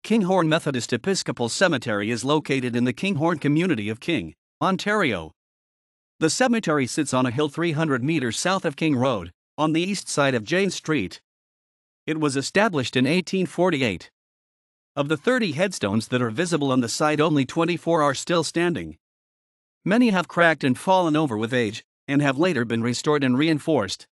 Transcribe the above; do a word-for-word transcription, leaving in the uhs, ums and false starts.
Kinghorn Methodist Episcopal Cemetery is located in the Kinghorn community of King, Ontario. The cemetery sits on a hill three hundred meters south of King Road, on the east side of Jane Street. It was established in eighteen forty-eight. Of the thirty headstones that are visible on the site, only twenty-four are still standing. Many have cracked and fallen over with age, and have later been restored and reinforced.